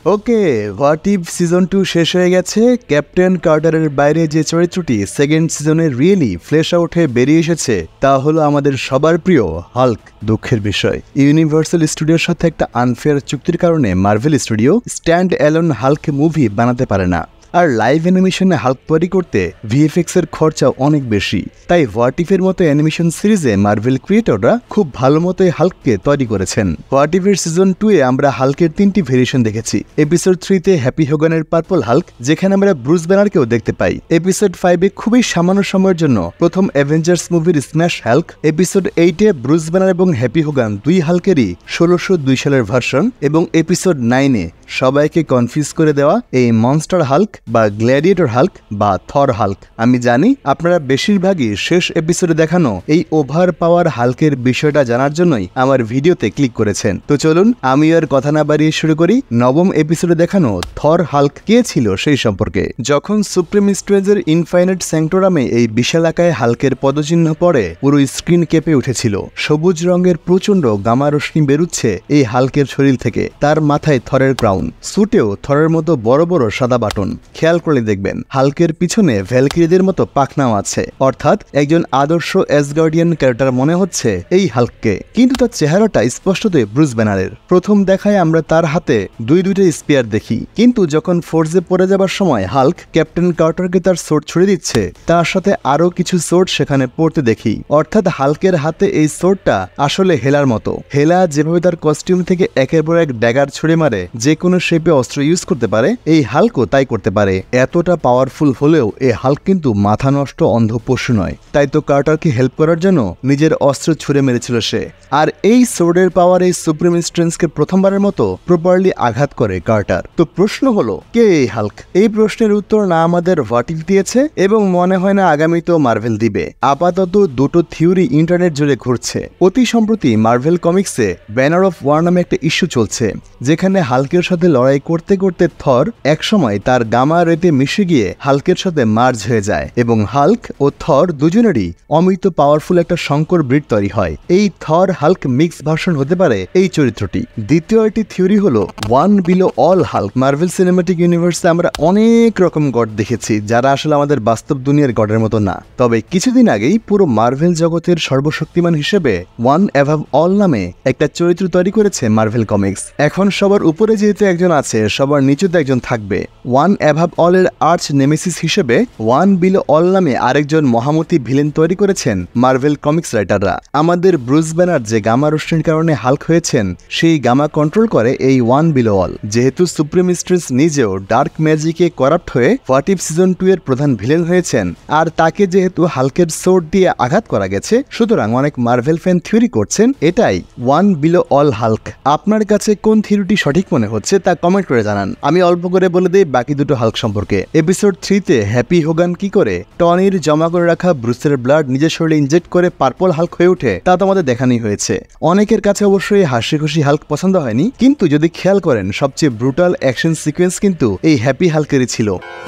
Okay, what if season 2 শেষ হয়ে গেছে। ক্যাপ্টেন কার্টারের বাইরে যে চরিত্রটি সেকেন্ড সিজনে রিয়েলি ফ্লেশ আউট হয়ে বেরিয়ে এসেছে তা হলো আমাদের সবার প্রিয় হাল্ক। দুঃখের বিষয়, ইউনিভার্সাল স্টুডিওর সাথে একটা আনফেয়ার চুক্তির কারণে Marvel studio stand alone Hulk movie বানাতে পারে না। আর লাইভ অ্যানিমেশনে হাল্ক তৈরি করতে ভিএফএক্স এর খরচা অনেক বেশি। তাই হোয়াট ইফের মতো অ্যানিমেশন সিরিজে মার্ভেল ক্রিয়েটররা খুব ভালো মতোই হাল্ককে তৈরি করেছেন। হোয়াট ইফের সিজন 2 এ আমরা হাল্কের 3টি ভেরিয়েশন দেখেছি। এপিসোড 3 তে হ্যাপি হোগানের পার্পল হাল্ক, যেখানে আমরা ব্রুস ব্যানারকেও দেখতে পাই। এপিসোড 5 এ খুবই সামান্য সময়ের জন্য প্রথম অ্যাভেঞ্জার্স মুভির স্ম্যাশ হাল্ক। এপিসোড 8 এ ব্রুস ব্যানার এবং হ্যাপি হোগান দুই হাল্কেরই 1602 সালের ভার্সন। এবং এপিসোড 9 এ সবাইকে কনফিউজ করে দেওয়া এই মনস্টার হাল্ক বা গ্ল্যাডিয়েটর হাল্ক বা থর হাল্ক। আমি জানি আপনারা বেশিরভাগই শেষ এপিসোডে দেখানো এই ওভার পাওয়ার হাল্কের বিষয়টা জানার জন্যই আমার ভিডিওতে ক্লিক করেছেন। তো চলুন আমি আর কথা না বাড়িয়ে শুরু করি নবম এপিসোডে দেখানো থর হাল্ক কে ছিল সেই সম্পর্কে। যখন সুপ্রিম স্ট্রেঞ্জের ইনফাইনাইট স্যাংটোরামে এই বিশালাকায় হাল্কের পদচিহ্ন পড়ে পুরো স্ক্রিন কেঁপে উঠেছিল। সবুজ রঙের প্রচন্ড গামা রশ্মি বেরুচ্ছে এই হাল্কের শরীর থেকে। তার মাথায় থরের ক্রাউন, স্যুটেও থরের মতো বড় বড় সাদা বাটন। খেয়াল করে দেখবেন হাল্কের পিছনে ভ্যালকিরিদের মতো পাখনাও আছে, অর্থাৎ একজন আদর্শ অ্যাসগার্ডিয়ান ক্যারেক্টার মনে হচ্ছে এই হাল্ককে। কিন্তু তার চেহারাটা স্পষ্টতই ব্রুস ব্যানারের। প্রথম দেখায় আমরা তার হাতে দুইটা স্পিয়ার দেখি, কিন্তু যখন ফোর্সে পড়ে যাবার সময় হাল্ক ক্যাপ্টেন কার্টারকে তার সোর্ড ছুড়ে দিচ্ছে, তার সাথে আরো কিছু সোর্ড সেখানে পড়তে দেখি। অর্থাৎ হাল্কের হাতে এই সোর্ডটা আসলে হেলার মতো। হেলা যেভাবে তার কস্টিউম থেকে একের পর এক ড্যাগার ছুড়ে মারে, যে কোনো শেপে অস্ত্র ইউজ করতে পারে, এই হাল্কও তাই করতে পারে। এতটা পাওয়ারফুল হলেও এই হাল্ক কিন্তু মাথা নষ্ট অন্ধ পশু নয়। তাই তো কার্টারকে হেল্প করার জন্য নিজের অস্ত্র ছুড়ে মেরেছিল সে। আর এই সোর্ডের পাওয়ার এই সুপ্রিম স্ট্রেঞ্জকে প্রথমবারের মতো প্রপারলি আঘাত করে কার্টার। তো প্রশ্ন হলো, কে এই হাল্ক? এই প্রশ্নের উত্তর না আমাদের হোয়াট ইফ দিয়েছে এবং মনে হয় না আগামীতেও মার্ভেল দিবে। আপাতত দুটো থিওরি ইন্টারনেট জুড়ে ঘুরছে। অতি সম্প্রতি মার্ভেল কমিক্সে ব্যানার অফ ওয়ার নামে একটা ইস্যু চলছে, যেখানে হাল্কের সাথে লড়াই করতে করতে থর একসময় তার গামা রেতে মিশে গিয়ে হাল্কের সাথে মার্জ হয়ে যায় এবং হাল্ক ও থর দুজনেরই অমিত পাওয়ারফুল একটা সংকর ব্রিড তৈরি হয়। এই থর হাল্ক মিক্স ভার্সন হতে পারে এই চরিত্রটি। দ্বিতীয় একটি থিওরি হলো one below all Hulk. Marvel cinematic ইউনিভার্সে আমরা অনেক রকম গড দেখেছি যারা আসলে আমাদের বাস্তব দুনিয়ার গডের মতো না। তবে কিছুদিন আগেই পুরো মার্ভেল জগতের সর্বশক্তিমান হিসেবে ওয়ান অ্যাভাব অল নামে একটা চরিত্র তৈরি করেছে মার্ভেল কমিক্স। এখন সবার উপরে যেহেতু একজন আছে, সবার নিচেতে একজন থাকবে। ওয়ান অ্যাভাব অল এর আর্চ নেমেসিস হিসেবে ওয়ান বিলো অল নামে আরেকজন মহামতি ভিলেন তৈরি করেছেন মার্ভেল কমিক্স রাইটাররা। আমাদের ব্রুস ব্যানার যে গামা রশ্মির কারণে হাল্ক হয়েছেন, সেই গামা কন্ট্রোল করে এই ওয়ান বিলো অল। যেহেতু সুপ্রিম স্ট্রেঞ্জ নিজেও ডার্ক ম্যাজিকে করাপ্ট হয়ে হোয়াট ইফ সিজন 2 এর প্রধান ভিলেন হয়েছেন, আর তাকে যেহেতু হাল্কের সোর্ড দিয়ে আঘাত করা গেছে, সুতরাং অনেক মার্ভেল ফ্যান থিওরি করছেন এটাই ওয়ান বিলো অল হাল্ক। আপনার কাছে কোন থিওরিটি সঠিক মনে হচ্ছে তা কমেন্ট করে জানান। আমি অল্প করে বলে দিই বাকি দুটো হাল্ক সম্পর্কে। এপিসোড 3 তে হ্যাপি হোগান কি করে টনির জমা করে রাখা ব্রুসের ব্লাড নিজের শরীরে ইনজেক্ট করে পার্পল হাল্ক হয়ে ওঠে তা তো আমাদের দেখানোই হয়েছে। অনেকের কাছে অবশ্যই হাসি খুশি হাল্ক পছন্দ হয়নি, কিন্তু যদি খেয়াল করেন সবচেয়ে ব্রুটাল অ্যাকশন সিকোয়েন্স কিন্তু এই হ্যাপি হাল্কেরই ছিল।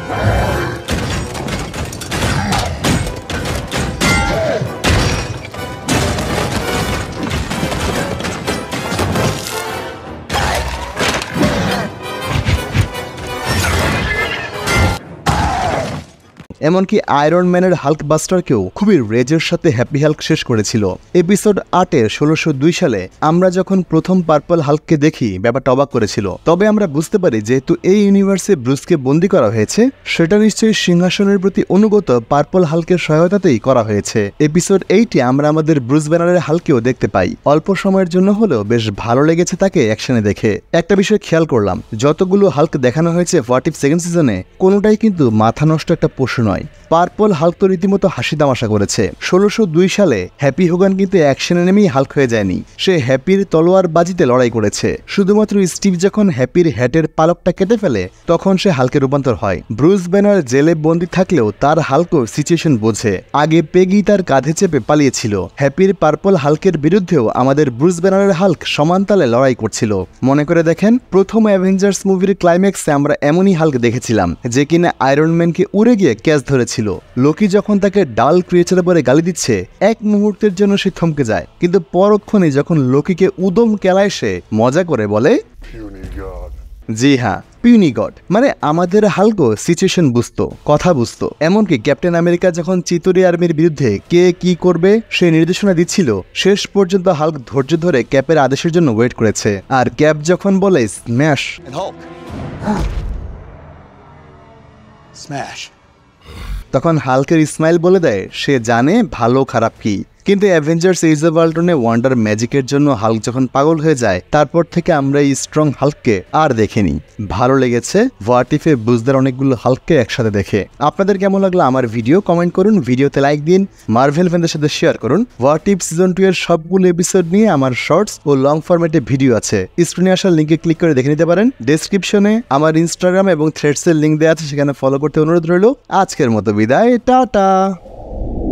এমনকি আয়রন ম্যানের হাল্ক বাস্টারকেও খুবই রেজের সাথে হ্যাপি হাল্ক শেষ করেছিল। এপিসোড 8 এর 1602 সালে আমরা যখন প্রথম পার্পল হাল্ককে দেখি, ব্যাপারটা অবাক করেছিল। তবে আমরা বুঝতে পারি যেহেতু এই ইউনিভার্সে ব্রুসকে বন্দী করা হয়েছে, সেটা নিশ্চয়ই সিংহাসনের প্রতি অনুগত পার্পল হাল্কের সহায়তাতেই করা হয়েছে। এপিসোড 8 এ আমরা আমাদের ব্রুস ব্যানারের হাল্কেও দেখতে পাই। অল্প সময়ের জন্য হলেও বেশ ভালো লেগেছে তাকে অ্যাকশনে দেখে। একটা বিষয় খেয়াল করলাম, যতগুলো হাল্ক দেখানো হয়েছে হোয়াট ইফ সেকেন্ড সিজনে, কোনোটাই কিন্তু মাথা নষ্ট একটা পশু নয়। পার্পল হাল্ক তো রীতিমতো হাসি তামাশা করেছে। 1602 সালে হ্যাপি হোগান কিন্তু অ্যাকশনে নেমেই হাল্ক হয়ে যায়নি, সে হ্যাপির তলোয়ার বাজিতে লড়াই করেছে। শুধুমাত্র স্টিভ যখন হ্যাপির হ্যাটের পালকটা কেটে ফেলে তখন সে হাল্কে রূপান্তর হয়। ব্রুস ব্যানার জেলে বন্দী থাকলেও তার হাল্কও সিচুয়েশন বোঝে। আগে পেগি তার কাঁধে চেপে পালিয়েছিল। হ্যাপির পার্পল হাল্কের বিরুদ্ধেও আমাদের ব্রুস ব্যানারের হাল্ক সমান তালে লড়াই করছিল। মনে করে দেখেন, প্রথম অ্যাভেঞ্জার্স মুভির ক্লাইম্যাক্সে আমরা এমনই হাল্ক দেখেছিলাম যে কিনা আয়রন ম্যানকে উড়ে গিয়ে ক্যাচ ধরেছিল। লোকি যখন তাকে ডাল ক্রিয়েচার বলে গালি দিচ্ছে, এক মুহূর্তের জন্য সে থমকে যায়, কিন্তু পরক্ষণে যখন লোকিকে উদম কেলায় সে মজা করে বলে, জি হ্যাঁ, পিউনি গড মানে আমাদের হাল্কও সিচুয়েশন বুঝতো, কথা বুঝতো। এমনকি ক্যাপ্টেন আমেরিকা যখন চিতুরি আর্মির বিরুদ্ধে কে কি করবে সে নির্দেশনা দিচ্ছিল, শেষ পর্যন্ত হাল্ক ধৈর্য ধরে ক্যাপের আদেশের জন্য ওয়েট করেছে। আর ক্যাপ যখন বলে স্ম্যাশ, তখন হাল্কের স্মাইল বলে দেয় সে জানে ভালো খারাপ কি। কিন্তু অ্যাভেঞ্জার্স এজ অফ আল্ট্রনে ওয়ান্ডার ম্যাজিকের জন্য হাল্ক যখন পাগল হয়ে যায়, তারপর থেকে আমরা এই স্ট্রং হাল্ককে আর দেখিনি। ভালো লেগেছে হোয়াট ইফে বুঝদার অনেকগুলো হাল্ককে একসাথে দেখে। আপনাদের কেমন লাগলো আমার ভিডিও কমেন্ট করুন, ভিডিওতে লাইক দিন, মার্ভেল ফ্যানদের সাথে শেয়ার করুন। হোয়াট ইফ সিজন 2 এর সবগুলো এপিসোড নিয়ে আমার শর্টস ও লং ফরম্যাটে ভিডিও আছে, স্ক্রিনে আসার লিঙ্কে ক্লিক করে দেখে নিতে পারেন। ডেসক্রিপশনে আমার ইনস্টাগ্রাম এবং থ্রেডসের লিঙ্ক দেওয়া আছে, সেখানে ফলো করতে অনুরোধ রইল। আজকের মতো বিদায়, টাটা।